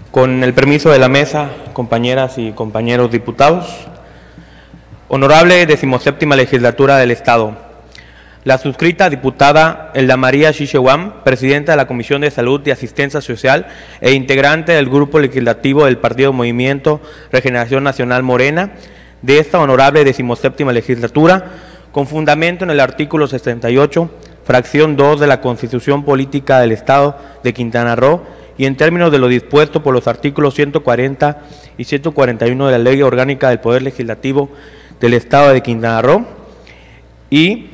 Con el permiso de la mesa, compañeras y compañeros diputados, honorable 17ª Legislatura del Estado. La suscrita diputada Elda María Xichehuam, presidenta de la Comisión de Salud y Asistencia Social e integrante del Grupo Legislativo del Partido Movimiento Regeneración Nacional Morena, de esta honorable 17ª Legislatura, con fundamento en el artículo 68, fracción 2 de la Constitución Política del Estado de Quintana Roo, y en términos de lo dispuesto por los artículos 140 y 141 de la Ley Orgánica del Poder Legislativo del Estado de Quintana Roo, y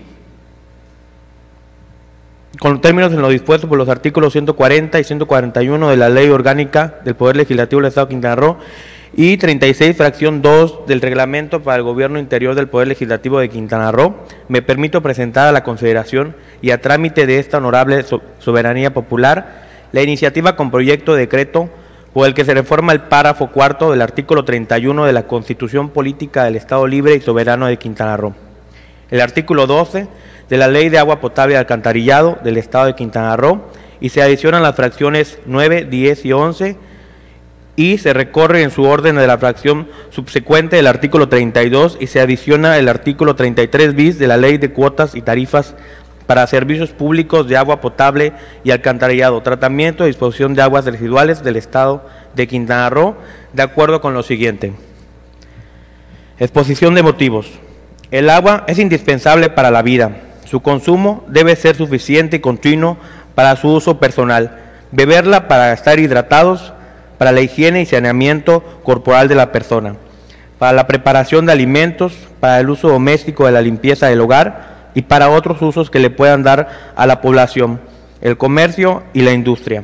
con términos en lo dispuesto por los artículos 140 y 141 de la Ley Orgánica del Poder Legislativo del Estado de Quintana Roo, y 36, fracción 2 del Reglamento para el Gobierno Interior del Poder Legislativo de Quintana Roo, me permito presentar a la consideración y a trámite de esta honorable soberanía popular la iniciativa con proyecto de decreto por el que se reforma el párrafo cuarto del artículo 31 de la Constitución Política del Estado Libre y Soberano de Quintana Roo, el artículo 12 de la Ley de Agua Potable y Alcantarillado del Estado de Quintana Roo, y se adicionan las fracciones 9, 10 y 11, y se recorre en su orden de la fracción subsecuente del artículo 32 y se adiciona el artículo 33 bis de la Ley de Cuotas y Tarifas para servicios públicos de agua potable y alcantarillado, tratamiento y disposición de aguas residuales del Estado de Quintana Roo, de acuerdo con lo siguiente. Exposición de motivos. El agua es indispensable para la vida. Su consumo debe ser suficiente y continuo para su uso personal. Beberla para estar hidratados, para la higiene y saneamiento corporal de la persona, para la preparación de alimentos, para el uso doméstico de la limpieza del hogar y para otros usos que le puedan dar a la población, el comercio y la industria.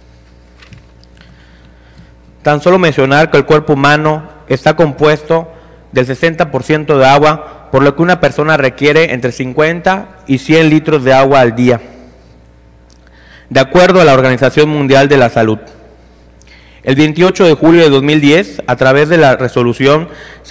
Tan solo mencionar que el cuerpo humano está compuesto del 60% de agua, por lo que una persona requiere entre 50 y 100 litros de agua al día, de acuerdo a la Organización Mundial de la Salud. El 28 de julio de 2010, a través de la resolución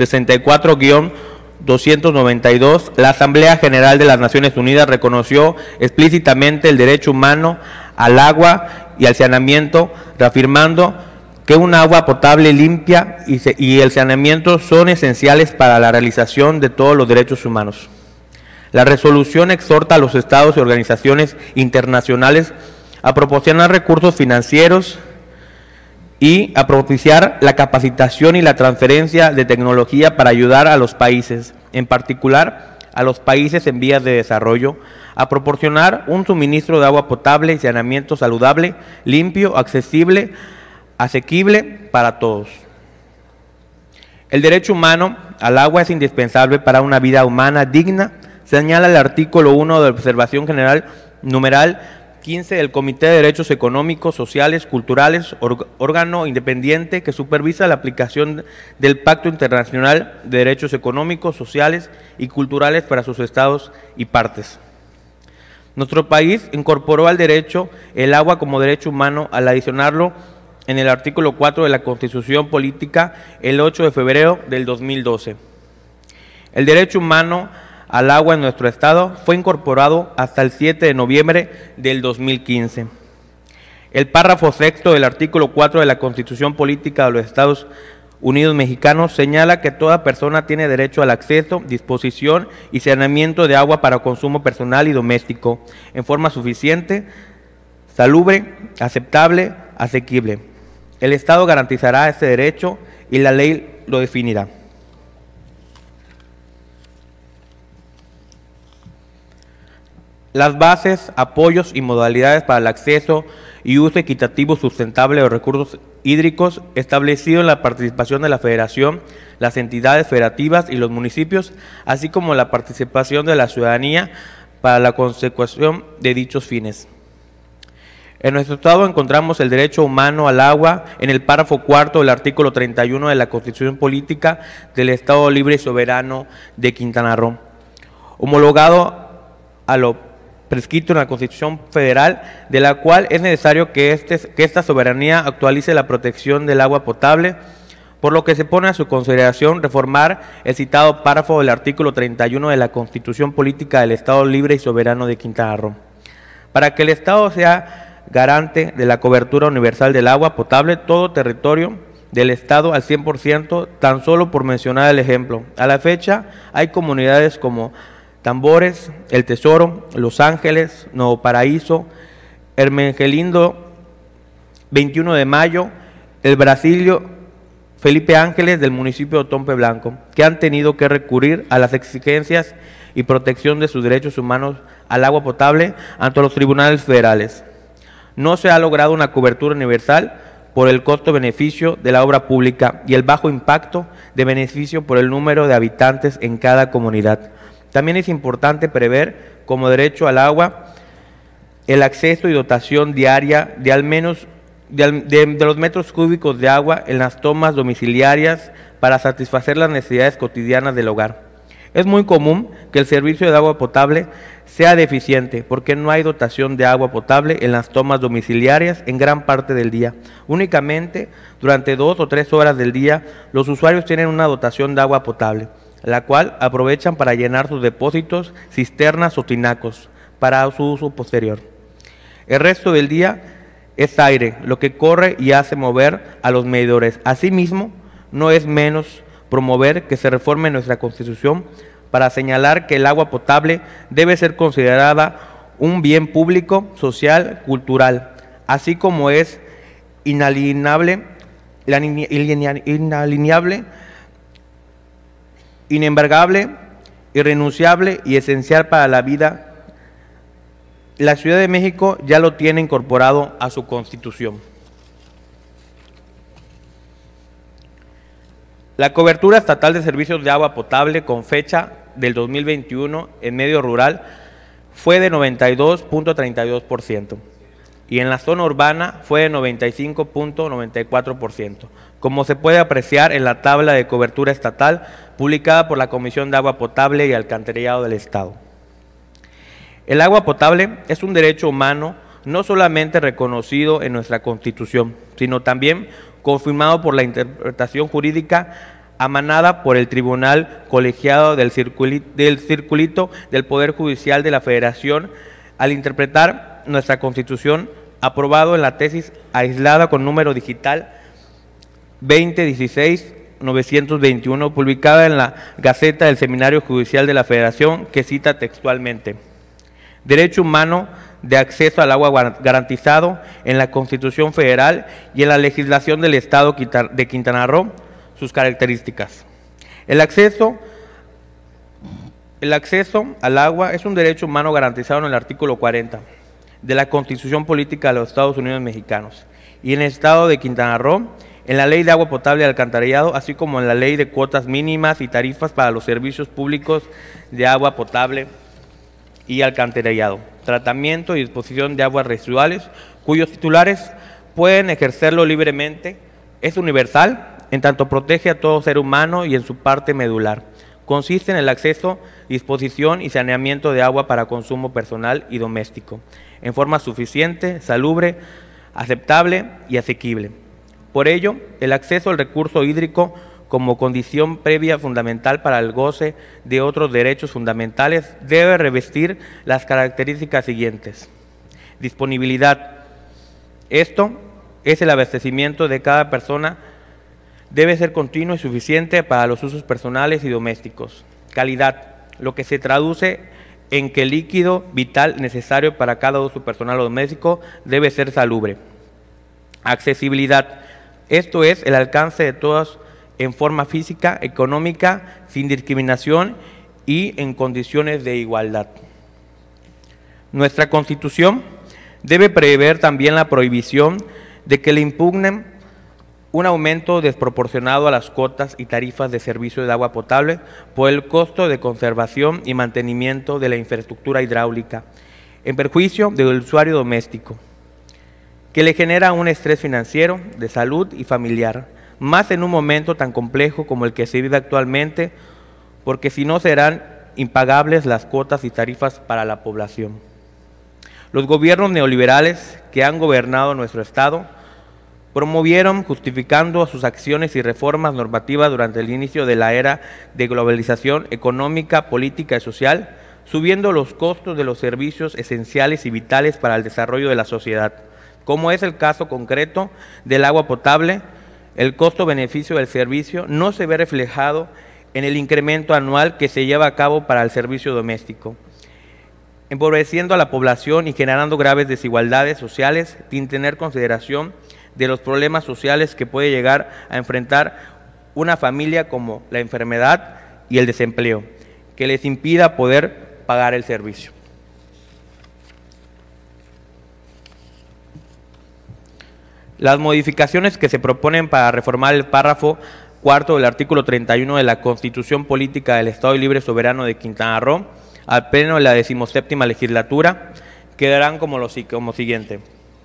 64-292, la Asamblea General de las Naciones Unidas reconoció explícitamente el derecho humano al agua y al saneamiento, reafirmando que un agua potable limpia y el saneamiento son esenciales para la realización de todos los derechos humanos. La resolución exhorta a los estados y organizaciones internacionales a proporcionar recursos financieros y a propiciar la capacitación y la transferencia de tecnología para ayudar a los países, en particular a los países en vías de desarrollo, a proporcionar un suministro de agua potable y saneamiento saludable, limpio, accesible, asequible para todos. El derecho humano al agua es indispensable para una vida humana digna, señala el artículo 1 de la Observación General numeral 15 del Comité de Derechos Económicos, Sociales, Culturales, órgano independiente que supervisa la aplicación del Pacto Internacional de Derechos Económicos, Sociales y Culturales para sus estados y partes. Nuestro país incorporó al derecho el agua como derecho humano al adicionarlo en el artículo 4 de la Constitución Política el 8 de febrero del 2012. El derecho humano al agua en nuestro estado fue incorporado hasta el 7 de noviembre del 2015. El párrafo sexto del artículo 4 de la Constitución Política de los Estados Unidos Mexicanos señala que toda persona tiene derecho al acceso, disposición y saneamiento de agua para consumo personal y doméstico, en forma suficiente, salubre, aceptable, asequible. El Estado garantizará ese derecho y la ley lo definirá. Las bases, apoyos y modalidades para el acceso y uso equitativo sustentable de los recursos hídricos establecido en la participación de la Federación, las entidades federativas y los municipios, así como la participación de la ciudadanía para la consecución de dichos fines. En nuestro estado encontramos el derecho humano al agua en el párrafo cuarto del artículo 31 de la Constitución Política del Estado Libre y Soberano de Quintana Roo, homologado a lo prescrito en la Constitución Federal, de la cual es necesario que esta soberanía actualice la protección del agua potable, por lo que se pone a su consideración reformar el citado párrafo del artículo 31 de la Constitución Política del Estado Libre y Soberano de Quintana Roo, para que el Estado sea garante de la cobertura universal del agua potable, todo territorio del Estado al 100%, tan solo por mencionar el ejemplo. A la fecha hay comunidades como Tambores, El Tesoro, Los Ángeles, Nuevo Paraíso, Hermenegildo, 21 de Mayo, El Brasilio, Felipe Ángeles del municipio de Otompe Blanco, que han tenido que recurrir a las exigencias y protección de sus derechos humanos al agua potable ante los tribunales federales. No se ha logrado una cobertura universal por el costo-beneficio de la obra pública y el bajo impacto de beneficio por el número de habitantes en cada comunidad. También es importante prever como derecho al agua el acceso y dotación diaria de al menos de los metros cúbicos de agua en las tomas domiciliarias para satisfacer las necesidades cotidianas del hogar. Es muy común que el servicio de agua potable sea deficiente porque no hay dotación de agua potable en las tomas domiciliarias en gran parte del día. Únicamente durante 2 o 3 horas del día los usuarios tienen una dotación de agua potable, la cual aprovechan para llenar sus depósitos, cisternas o tinacos para su uso posterior. El resto del día es aire, lo que corre y hace mover a los medidores. Asimismo, no es menos promover que se reforme nuestra Constitución para señalar que el agua potable debe ser considerada un bien público, social, cultural, así como es inalienable, inembargable, irrenunciable y esencial para la vida. La Ciudad de México ya lo tiene incorporado a su Constitución. La cobertura estatal de servicios de agua potable con fecha del 2021 en medio rural fue de 92.32% y en la zona urbana fue de 95.94%, como se puede apreciar en la tabla de cobertura estatal publicada por la Comisión de Agua Potable y Alcantarillado del Estado. El agua potable es un derecho humano no solamente reconocido en nuestra Constitución, sino también confirmado por la interpretación jurídica amanada por el Tribunal Colegiado del Circulito del Poder Judicial de la Federación al interpretar nuestra Constitución, aprobado en la tesis aislada con número digital 2016-921, publicada en la Gaceta del Seminario Judicial de la Federación, que cita textualmente: derecho humano de acceso al agua garantizado en la Constitución Federal y en la legislación del Estado de Quintana Roo, sus características. El acceso al agua es un derecho humano garantizado en el artículo 40 de la Constitución Política de los Estados Unidos Mexicanos y en el Estado de Quintana Roo, en la Ley de Agua Potable y Alcantarillado, así como en la Ley de Cuotas Mínimas y Tarifas para los Servicios Públicos de Agua Potable y Alcantarillado, tratamiento y disposición de aguas residuales, cuyos titulares pueden ejercerlo libremente. Es universal, en tanto protege a todo ser humano y en su parte medular. Consiste en el acceso, disposición y saneamiento de agua para consumo personal y doméstico, en forma suficiente, salubre, aceptable y asequible. Por ello, el acceso al recurso hídrico como condición previa fundamental para el goce de otros derechos fundamentales debe revestir las características siguientes. Disponibilidad. Esto es el abastecimiento de cada persona. Debe ser continuo y suficiente para los usos personales y domésticos. Calidad, lo que se traduce en que el líquido vital necesario para cada uso personal o doméstico debe ser salubre. Accesibilidad, esto es el alcance de todas en forma física, económica, sin discriminación y en condiciones de igualdad. Nuestra Constitución debe prever también la prohibición de que le impugnen un aumento desproporcionado a las cuotas y tarifas de servicio de agua potable por el costo de conservación y mantenimiento de la infraestructura hidráulica, en perjuicio del usuario doméstico, que le genera un estrés financiero, de salud y familiar, más en un momento tan complejo como el que se vive actualmente, porque si no serán impagables las cuotas y tarifas para la población. Los gobiernos neoliberales que han gobernado nuestro Estado promovieron, justificando sus acciones y reformas normativas durante el inicio de la era de globalización económica, política y social, subiendo los costos de los servicios esenciales y vitales para el desarrollo de la sociedad, Como es el caso concreto del agua potable, el costo-beneficio del servicio no se ve reflejado en el incremento anual que se lleva a cabo para el servicio doméstico, empobreciendo a la población y generando graves desigualdades sociales sin tener consideración de los problemas sociales que puede llegar a enfrentar una familia, como la enfermedad y el desempleo, que les impida poder pagar el servicio. Las modificaciones que se proponen para reformar el párrafo cuarto del artículo 31 de la Constitución Política del Estado Libre Soberano de Quintana Roo al Pleno de la 17ª Legislatura quedarán como siguiente.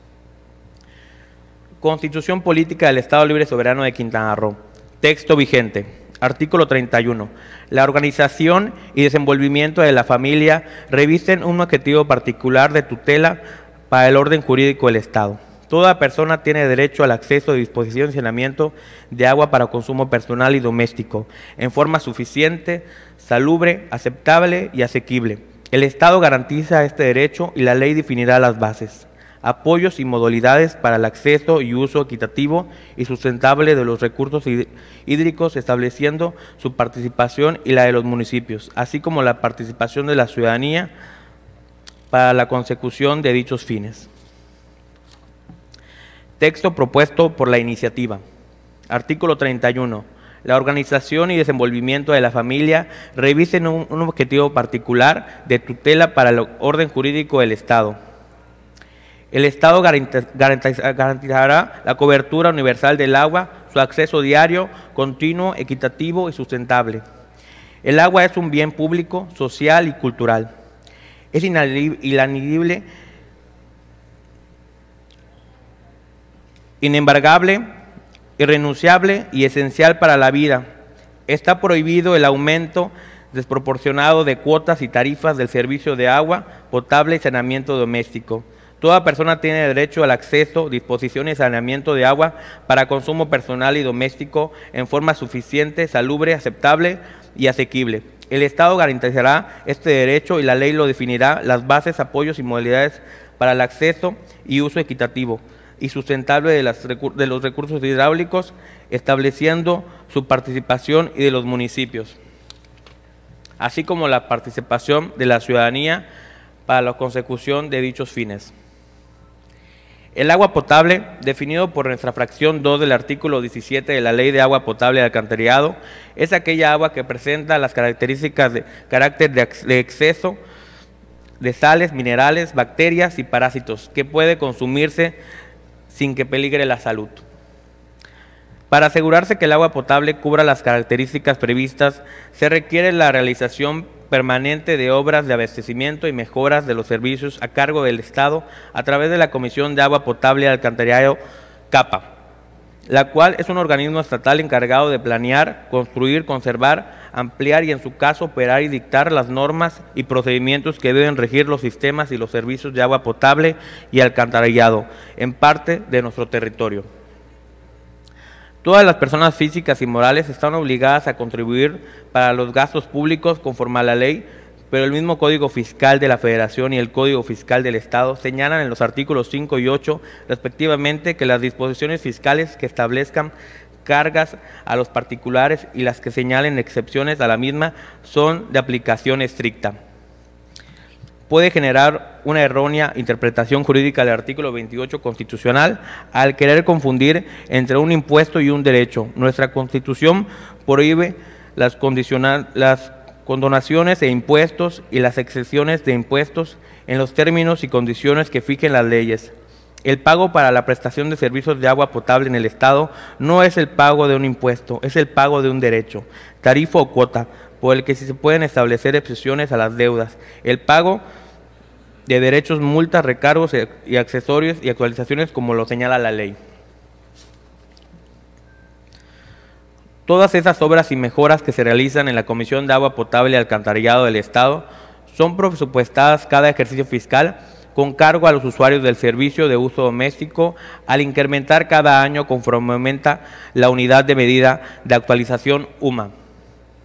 Constitución Política del Estado Libre Soberano de Quintana Roo. Texto vigente. Artículo 31. La organización y desenvolvimiento de la familia revisten un objetivo particular de tutela para el orden jurídico del Estado. Toda persona tiene derecho al acceso, disposición y saneamiento de agua para consumo personal y doméstico, en forma suficiente, salubre, aceptable y asequible. El Estado garantiza este derecho y la ley definirá las bases, apoyos y modalidades para el acceso y uso equitativo y sustentable de los recursos hídricos, estableciendo su participación y la de los municipios, así como la participación de la ciudadanía para la consecución de dichos fines. Texto propuesto por la iniciativa. Artículo 31. La organización y desenvolvimiento de la familia revisten un objetivo particular de tutela para el orden jurídico del Estado. El Estado garantizará la cobertura universal del agua, su acceso diario, continuo, equitativo y sustentable. El agua es un bien público, social y cultural. Es inalienable, inembargable, irrenunciable y esencial para la vida. Está prohibido el aumento desproporcionado de cuotas y tarifas del servicio de agua potable y saneamiento doméstico. Toda persona tiene derecho al acceso, disposición y saneamiento de agua para consumo personal y doméstico en forma suficiente, salubre, aceptable y asequible. El Estado garantizará este derecho y la ley lo definirá las bases, apoyos y modalidades para el acceso y uso equitativo y sustentable de los recursos hidráulicos, estableciendo su participación y de los municipios, así como la participación de la ciudadanía para la consecución de dichos fines. El agua potable, definido por nuestra fracción 2 del artículo 17 de la Ley de Agua Potable y Alcantarillado, es aquella agua que presenta las características de carácter de exceso de sales, minerales, bacterias y parásitos, que puede consumirse sin que peligre la salud. Para asegurarse que el agua potable cubra las características previstas, se requiere la realización permanente de obras de abastecimiento y mejoras de los servicios a cargo del Estado a través de la Comisión de Agua Potable y Alcantarillado CAPA, la cual es un organismo estatal encargado de planear, construir, conservar, ampliar y en su caso operar y dictar las normas y procedimientos que deben regir los sistemas y los servicios de agua potable y alcantarillado en parte de nuestro territorio. Todas las personas físicas y morales están obligadas a contribuir para los gastos públicos conforme a la ley, pero el mismo Código Fiscal de la Federación y el Código Fiscal del Estado señalan en los artículos 5 y 8, respectivamente, que las disposiciones fiscales que establezcan cargas a los particulares y las que señalen excepciones a la misma son de aplicación estricta. Puede generar una errónea interpretación jurídica del artículo 28 constitucional al querer confundir entre un impuesto y un derecho. Nuestra Constitución prohíbe las condonaciones de impuestos y las exenciones de impuestos en los términos y condiciones que fijen las leyes. El pago para la prestación de servicios de agua potable en el Estado no es el pago de un impuesto, es el pago de un derecho, tarifa o cuota, por el que sí se pueden establecer excepciones a las deudas. El pago de derechos, multas, recargos y accesorios y actualizaciones como lo señala la ley. Todas esas obras y mejoras que se realizan en la Comisión de Agua Potable y Alcantarillado del Estado son presupuestadas cada ejercicio fiscal con cargo a los usuarios del servicio de uso doméstico al incrementar cada año conforme aumenta la unidad de medida de actualización UMA.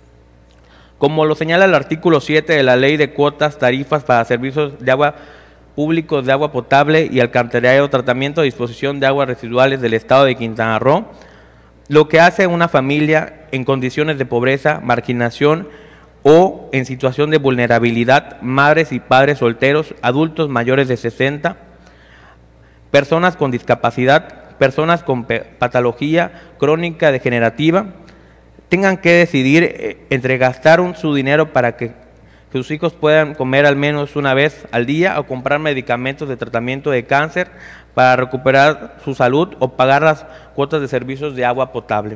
Como lo señala el artículo 7 de la Ley de Cuotas, Tarifas para Servicios de Agua públicos de agua potable y alcantarillado, tratamiento, disposición de aguas residuales del estado de Quintana Roo, lo que hace una familia en condiciones de pobreza, marginación o en situación de vulnerabilidad, madres y padres solteros, adultos mayores de 60, personas con discapacidad, personas con patología crónica degenerativa, tengan que decidir entre gastar su dinero para que sus hijos puedan comer al menos una vez al día o comprar medicamentos de tratamiento de cáncer para recuperar su salud o pagar las cuotas de servicios de agua potable,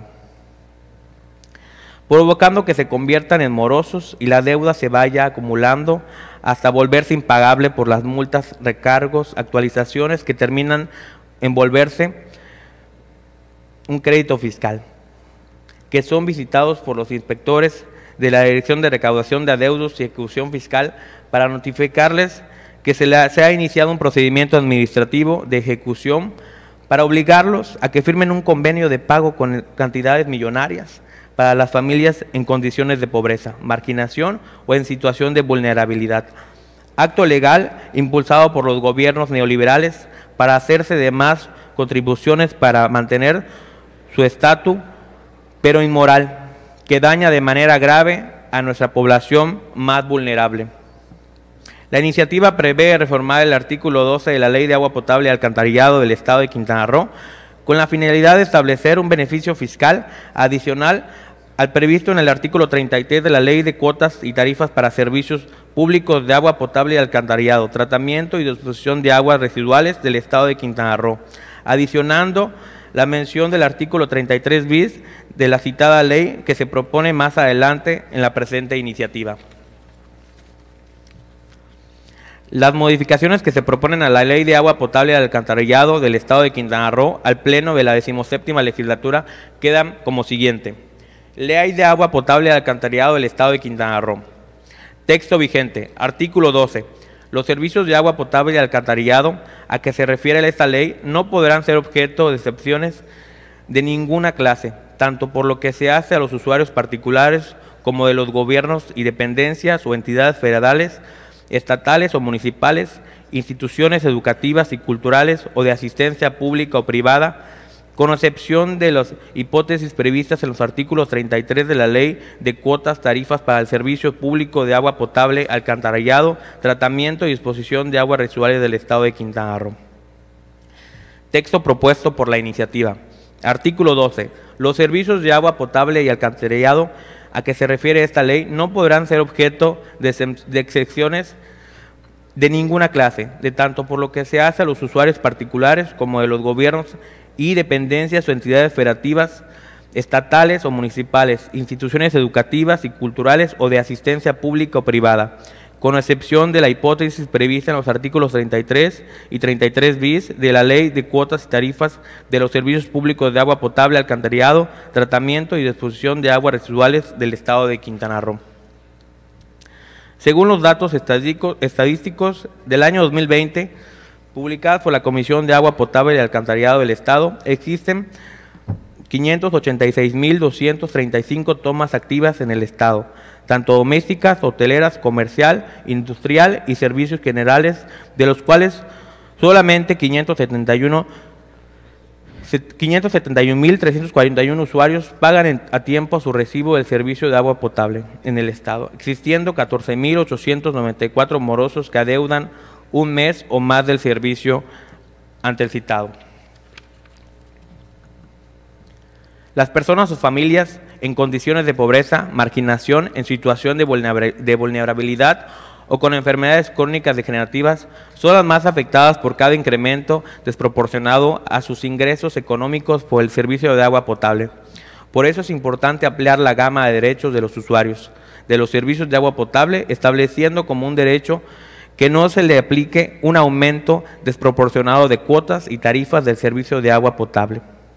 provocando que se conviertan en morosos y la deuda se vaya acumulando hasta volverse impagable por las multas, recargos, actualizaciones que terminan en volverse un crédito fiscal, que son visitados por los inspectores de la Dirección de Recaudación de Adeudos y Ejecución Fiscal para notificarles que se ha iniciado un procedimiento administrativo de ejecución para obligarlos a que firmen un convenio de pago con cantidades millonarias para las familias en condiciones de pobreza, marginación o en situación de vulnerabilidad. Acto legal impulsado por los gobiernos neoliberales para hacerse de más contribuciones para mantener su estatus, pero inmoral, que daña de manera grave a nuestra población más vulnerable. La iniciativa prevé reformar el artículo 12 de la Ley de Agua Potable y Alcantarillado del Estado de Quintana Roo con la finalidad de establecer un beneficio fiscal adicional al previsto en el artículo 33 de la Ley de Cuotas y Tarifas para Servicios Públicos de Agua Potable y Alcantarillado, Tratamiento y Disposición de Aguas Residuales del Estado de Quintana Roo, adicionando la mención del artículo 33 bis de la citada ley que se propone más adelante en la presente iniciativa. Las modificaciones que se proponen a la Ley de Agua Potable y Alcantarillado del Estado de Quintana Roo al Pleno de la 17ª Legislatura quedan como siguiente. Ley de Agua Potable y Alcantarillado del Estado de Quintana Roo. Texto vigente. Artículo 12. Los servicios de agua potable y alcantarillado a que se refiere esta ley no podrán ser objeto de excepciones de ninguna clase, tanto por lo que se hace a los usuarios particulares como de los gobiernos y dependencias o entidades federales, estatales o municipales, instituciones educativas y culturales o de asistencia pública o privada, con excepción de las hipótesis previstas en los artículos 33 de la Ley de Cuotas, Tarifas para el Servicio Público de Agua Potable, Alcantarillado, Tratamiento y Disposición de Aguas Residuales del Estado de Quintana Roo. Texto propuesto por la iniciativa. Artículo 12. Los servicios de agua potable y alcantarillado a que se refiere esta ley no podrán ser objeto de excepciones de ninguna clase, de tanto por lo que se hace a los usuarios particulares como de los gobiernos y dependencias o entidades federativas, estatales o municipales, instituciones educativas y culturales o de asistencia pública o privada, con excepción de la hipótesis prevista en los artículos 33 y 33 bis de la Ley de Cuotas y Tarifas de los Servicios Públicos de Agua Potable, Alcantarillado, Tratamiento y Disposición de Aguas Residuales del Estado de Quintana Roo. Según los datos estadísticos del año 2020, publicadas por la Comisión de Agua Potable y Alcantarillado del Estado, existen 586.235 tomas activas en el Estado, tanto domésticas, hoteleras, comercial, industrial y servicios generales, de los cuales solamente 571.341 usuarios pagan a tiempo su recibo del servicio de agua potable en el Estado, existiendo 14.894 morosos que adeudan un mes o más del servicio ante el citado. Las personas o familias en condiciones de pobreza, marginación, en situación de vulnerabilidad o con enfermedades crónicas degenerativas son las más afectadas por cada incremento desproporcionado a sus ingresos económicos por el servicio de agua potable. Por eso es importante ampliar la gama de derechos de los usuarios de los servicios de agua potable, estableciendo como un derecho que no se le aplique un aumento desproporcionado de cuotas y tarifas del servicio de agua potable,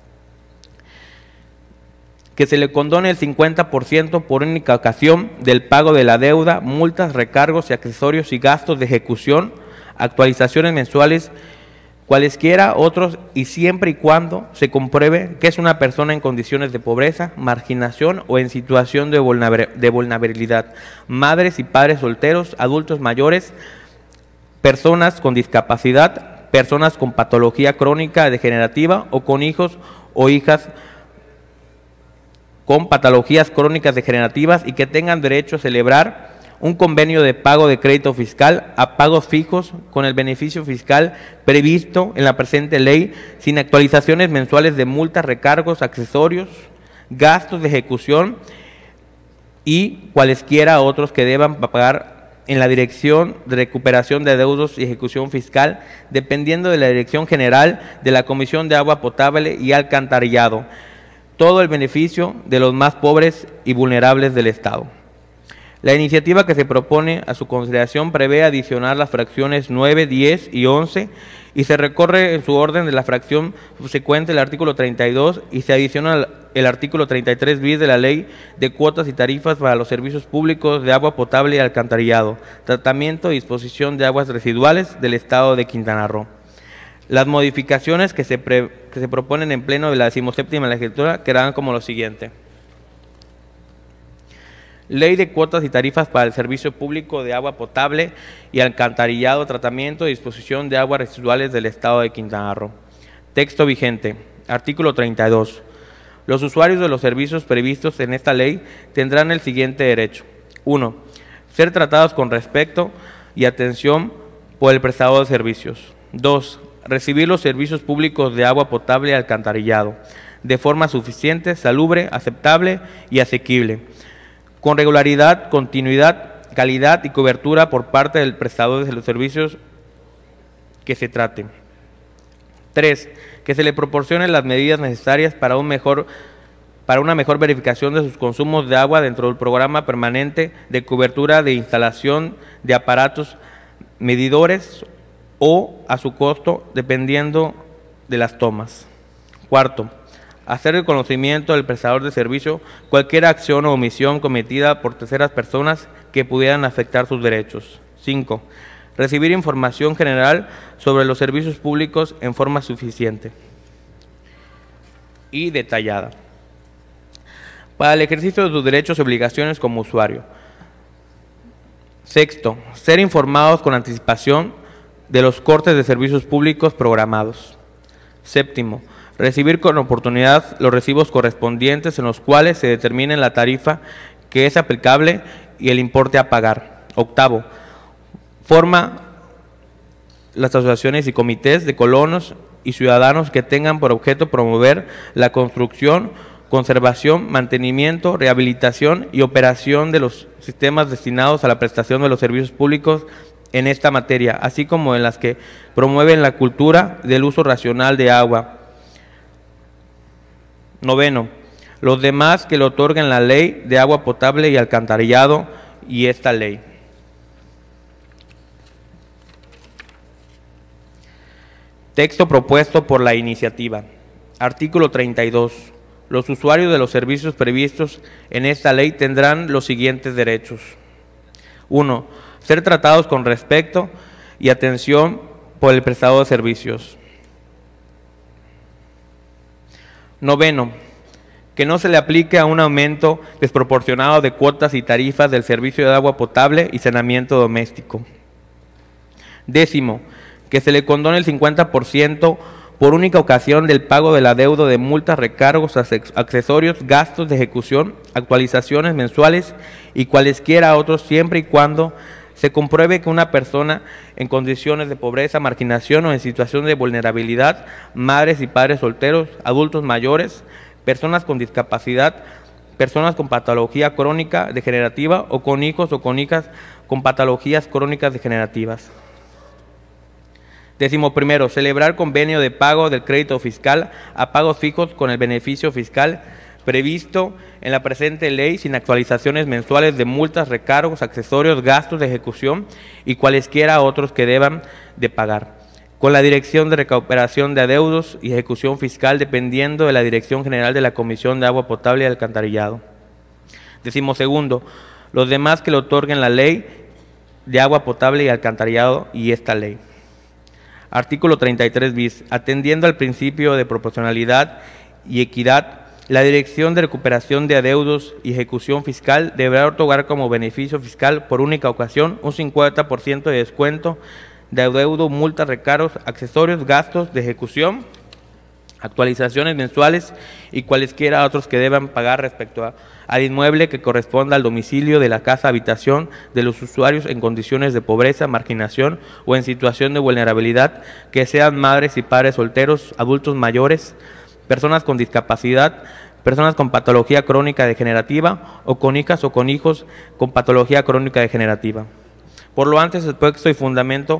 que se le condone el 50% por única ocasión del pago de la deuda, multas, recargos y accesorios y gastos de ejecución, actualizaciones mensuales, cualesquiera otros, y siempre y cuando se compruebe que es una persona en condiciones de pobreza, marginación o en situación de vulnerabilidad, madres y padres solteros, adultos mayores, personas con discapacidad, personas con patología crónica degenerativa o con hijos o hijas con patologías crónicas degenerativas y que tengan derecho a celebrar un convenio de pago de crédito fiscal a pagos fijos con el beneficio fiscal previsto en la presente ley, sin actualizaciones mensuales de multas, recargos, accesorios, gastos de ejecución y cualesquiera otros que deban pagar en la Dirección de Recuperación de Adeudos y Ejecución Fiscal, dependiendo de la Dirección General de la Comisión de Agua Potable y Alcantarillado, todo el beneficio de los más pobres y vulnerables del Estado. La iniciativa que se propone a su consideración prevé adicionar las fracciones 9, 10 y 11 y se recorre en su orden de la fracción subsecuente el artículo 32 y se adiciona el artículo 33 bis de la Ley de Cuotas y Tarifas para los Servicios Públicos de Agua Potable y Alcantarillado, Tratamiento y Disposición de Aguas Residuales del Estado de Quintana Roo. Las modificaciones que se proponen en pleno de la 17ª legislatura quedarán como lo siguiente. Ley de Cuotas y Tarifas para el Servicio Público de Agua Potable y Alcantarillado, Tratamiento y Disposición de Aguas Residuales del Estado de Quintana Roo. Texto vigente. Artículo 32. Los usuarios de los servicios previstos en esta ley tendrán el siguiente derecho. 1. Ser tratados con respeto y atención por el prestador de servicios. 2. Recibir los servicios públicos de agua potable y alcantarillado de forma suficiente, salubre, aceptable y asequible, con regularidad, continuidad, calidad y cobertura por parte del prestador de los servicios que se trate. 3. Que se le proporcionen las medidas necesarias para una mejor verificación de sus consumos de agua dentro del programa permanente de cobertura de instalación de aparatos medidores o a su costo dependiendo de las tomas. 4. Hacer el conocimiento del prestador de servicio cualquier acción o omisión cometida por terceras personas que pudieran afectar sus derechos. 5. Recibir información general sobre los servicios públicos en forma suficiente y detallada para el ejercicio de sus derechos y obligaciones como usuario. 6. Ser informados con anticipación de los cortes de servicios públicos programados. 7. Recibir con oportunidad los recibos correspondientes en los cuales se determine la tarifa que es aplicable y el importe a pagar. 8. Forma las asociaciones y comités de colonos y ciudadanos que tengan por objeto promover la construcción, conservación, mantenimiento, rehabilitación y operación de los sistemas destinados a la prestación de los servicios públicos en esta materia, así como en las que promueven la cultura del uso racional de agua. 9. Los demás que le otorguen la Ley de Agua Potable y Alcantarillado y esta ley. Texto propuesto por la iniciativa. Artículo 32. Los usuarios de los servicios previstos en esta ley tendrán los siguientes derechos. 1. Ser tratados con respeto y atención por el prestador de servicios. 9. Que no se le aplique a un aumento desproporcionado de cuotas y tarifas del servicio de agua potable y saneamiento doméstico. 10. Que se le condone el 50% por única ocasión del pago del adeudo de multas, recargos, accesorios, gastos de ejecución, actualizaciones mensuales y cualesquiera otros, siempre y cuando se compruebe que una persona en condiciones de pobreza, marginación o en situación de vulnerabilidad, madres y padres solteros, adultos mayores, personas con discapacidad, personas con patología crónica degenerativa o con hijos o con hijas con patologías crónicas degenerativas. 11. Celebrar convenio de pago del crédito fiscal a pagos fijos con el beneficio fiscal previsto en la presente ley sin actualizaciones mensuales de multas, recargos, accesorios, gastos de ejecución y cualesquiera otros que deban de pagar, con la Dirección de Recuperación de Adeudos y Ejecución Fiscal dependiendo de la Dirección General de la Comisión de Agua Potable y Alcantarillado. 12. Los demás que le otorguen la Ley de Agua Potable y Alcantarillado y esta ley. Artículo 33 bis. Atendiendo al principio de proporcionalidad y equidad, la Dirección de Recuperación de Adeudos y Ejecución Fiscal deberá otorgar como beneficio fiscal por única ocasión un 50% de descuento de adeudo, multas, recargos, accesorios, gastos de ejecución, actualizaciones mensuales y cualesquiera otros que deban pagar respecto al inmueble que corresponda al domicilio de la casa habitación de los usuarios en condiciones de pobreza, marginación o en situación de vulnerabilidad, que sean madres y padres solteros, adultos mayores, personas con discapacidad, personas con patología crónica degenerativa o con hijas o con hijos con patología crónica degenerativa. Por lo antes expuesto y fundado,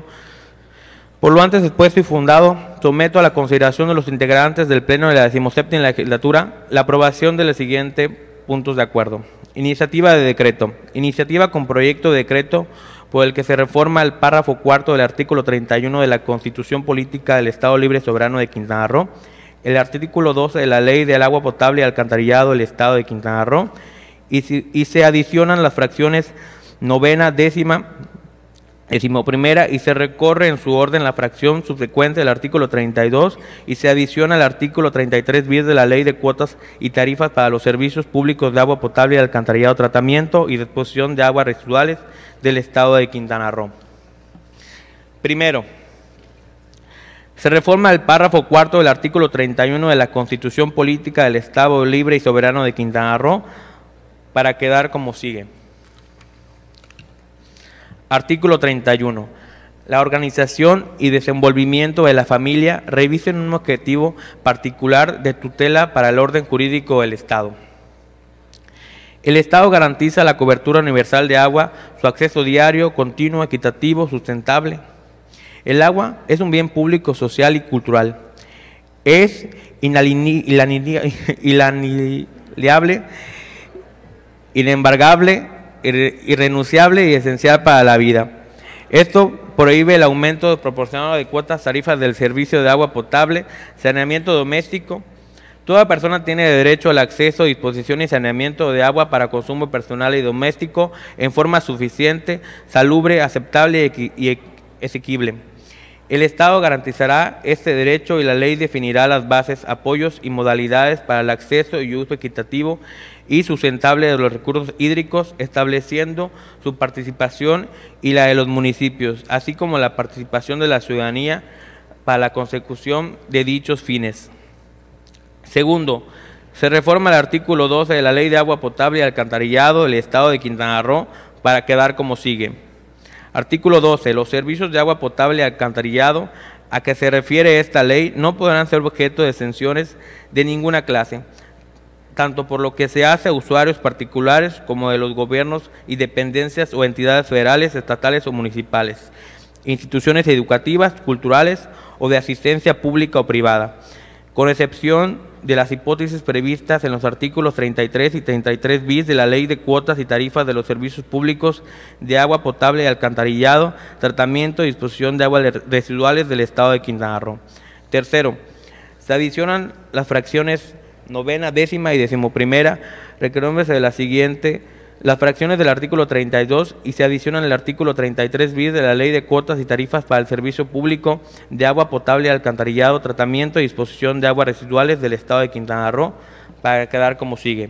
someto a la consideración de los integrantes del Pleno de la 17ª legislatura la aprobación de los siguientes puntos de acuerdo. Iniciativa de decreto. Iniciativa con proyecto de decreto por el que se reforma el párrafo cuarto del artículo 31 de la Constitución Política del Estado Libre y Soberano de Quintana Roo, el artículo 12 de la Ley del Agua Potable y Alcantarillado del Estado de Quintana Roo, y se adicionan las fracciones novena, décima, decimoprimera, y se recorre en su orden la fracción subsecuente del artículo 32 y se adiciona el artículo 33 bis de la Ley de Cuotas y Tarifas para los Servicios Públicos de Agua Potable y Alcantarillado, Tratamiento y Disposición de Aguas Residuales del Estado de Quintana Roo. Primero, se reforma el párrafo cuarto del artículo 31 de la Constitución Política del Estado Libre y Soberano de Quintana Roo para quedar como sigue. Artículo 31. La organización y desenvolvimiento de la familia revisen un objetivo particular de tutela para el orden jurídico del Estado. El Estado garantiza la cobertura universal de agua, su acceso diario, continuo, equitativo, sustentable. El agua es un bien público, social y cultural. Es inalienable, inembargable, irrenunciable y esencial para la vida. Esto prohíbe el aumento desproporcionado de cuotas, tarifas del servicio de agua potable, saneamiento doméstico. Toda persona tiene derecho al acceso, disposición y saneamiento de agua para consumo personal y doméstico en forma suficiente, salubre, aceptable y asequible. El Estado garantizará este derecho y la ley definirá las bases, apoyos y modalidades para el acceso y uso equitativo y sustentable de los recursos hídricos, estableciendo su participación y la de los municipios, así como la participación de la ciudadanía para la consecución de dichos fines. Segundo, se reforma el artículo 12 de la Ley de Agua Potable y Alcantarillado del Estado de Quintana Roo para quedar como sigue. Artículo 12. Los servicios de agua potable y alcantarillado a que se refiere esta ley no podrán ser objeto de exenciones de ninguna clase, tanto por lo que se hace a usuarios particulares como de los gobiernos y dependencias o entidades federales, estatales o municipales, instituciones educativas, culturales o de asistencia pública o privada, con excepción de las hipótesis previstas en los artículos 33 y 33 bis de la Ley de Cuotas y Tarifas de los Servicios Públicos de Agua Potable y Alcantarillado, Tratamiento y Disposición de Aguas Residuales del Estado de Quintana Roo. Tercero, se adicionan las fracciones novena, décima y decimoprimera, requiriéndose de la siguiente, las fracciones del artículo 32 y se adicionan el artículo 33 bis de la Ley de Cuotas y Tarifas para el Servicio Público de Agua Potable y Alcantarillado, Tratamiento y Disposición de Aguas Residuales del Estado de Quintana Roo para quedar como sigue.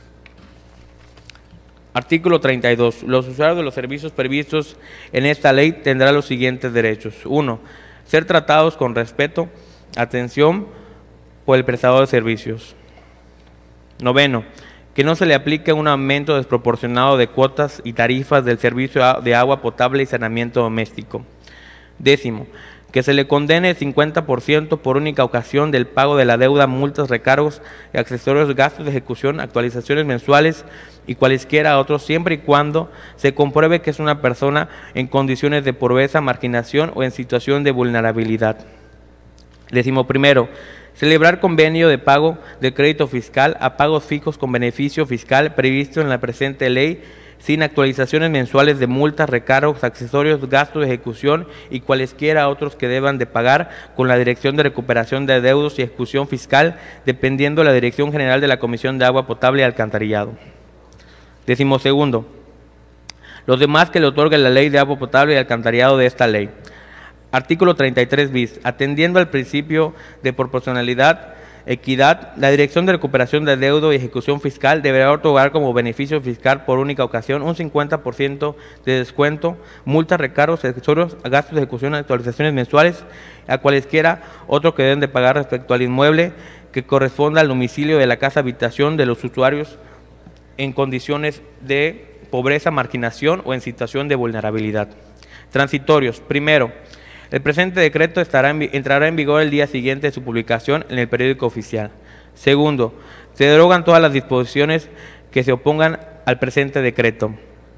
Artículo 32. Los usuarios de los servicios previstos en esta ley tendrán los siguientes derechos. 1. Ser tratados con respeto, atención por el prestador de servicios. Noveno, que no se le aplique un aumento desproporcionado de cuotas y tarifas del servicio de agua potable y saneamiento doméstico. Décimo, que se le condene el 50% por única ocasión del pago de la deuda, multas, recargos y accesorios, gastos de ejecución, actualizaciones mensuales y cualesquiera otros, siempre y cuando se compruebe que es una persona en condiciones de pobreza, marginación o en situación de vulnerabilidad. Décimo primero, celebrar convenio de pago de crédito fiscal a pagos fijos con beneficio fiscal previsto en la presente ley, sin actualizaciones mensuales de multas, recargos, accesorios, gastos de ejecución y cualesquiera otros que deban de pagar con la Dirección de Recuperación de Adeudos y Ejecución Fiscal, dependiendo de la Dirección General de la Comisión de Agua Potable y Alcantarillado. Décimo segundo, los demás que le otorgue la Ley de Agua Potable y Alcantarillado de esta ley. Artículo 33 bis. Atendiendo al principio de proporcionalidad, equidad. La Dirección de Recuperación de Deuda y Ejecución Fiscal deberá otorgar como beneficio fiscal por única ocasión un 50% de descuento, multas, recargos, accesorios, gastos de ejecución, actualizaciones mensuales, a cualesquiera otros que deben de pagar respecto al inmueble que corresponda al domicilio de la casa habitación de los usuarios en condiciones de pobreza, marginación o en situación de vulnerabilidad. Transitorios. Primero, el presente decreto entrará en vigor el día siguiente de su publicación en el periódico oficial. Segundo, se derogan todas las disposiciones que se opongan al presente decreto.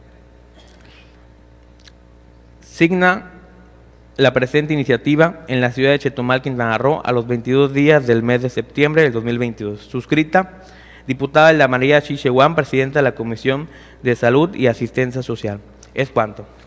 Signa la presente iniciativa en la ciudad de Chetumal, Quintana Roo, a los 22 días del mes de septiembre del 2022. Suscrita, diputada Elda María Chichehuán, presidenta de la Comisión de Salud y Asistencia Social. Es cuanto.